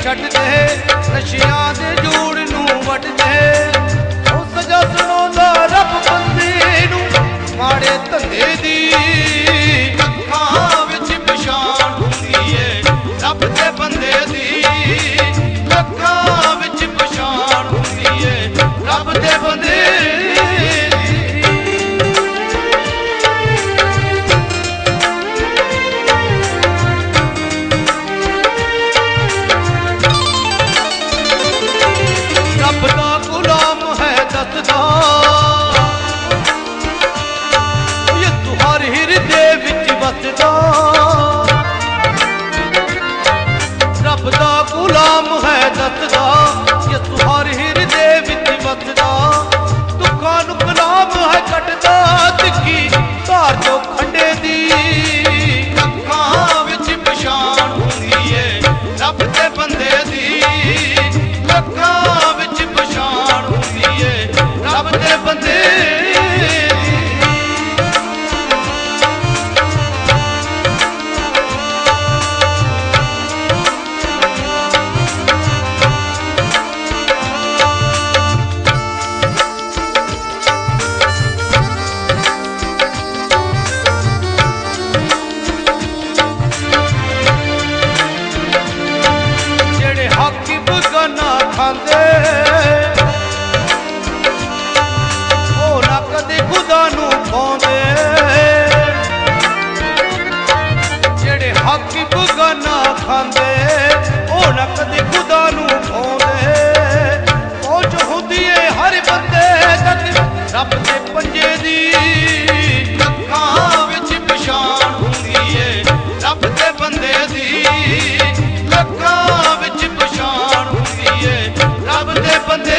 छड्ड दे नशियां दे जूड़ नूं वट दे ओ सजा सुणाउंदा रब बंदे नूं माड़े धंधे दी अखां विच पछाण हुंदी है रब दे बंदे दी अखां विच पछाण हुंदी है रब दे बंदे रब दा गुलाम है दसदा यसु हर हिरदे विच वसदा दुखां नूं गुलाम है कटदा तिखी धार चो खंडे दी अखां विच पछाण हुंदी है रब दे बंदे दी अखां विच पछाण हुंदी है रब दे बंदे खांदे ओ ना कदे खुदा नूं पाउंदे जेड़े हक बगाना खांदे ओ ना कदे खुदा नूं पाउंदे पहुंच हुंदी है हर बंदे तक रब दे पंजे दी अखां विच पछाण हुंदी है रब दे बंदे दी अखां विच पछाण हुंदी है रब दे बंदे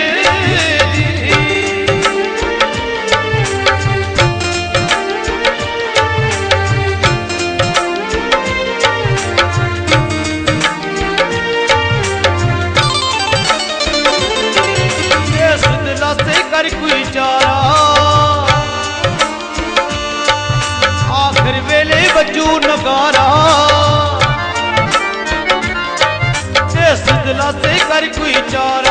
इस दिला से कर कोई चारा आखिर वेले बजू नगारा इस दिला से कर कोई चारा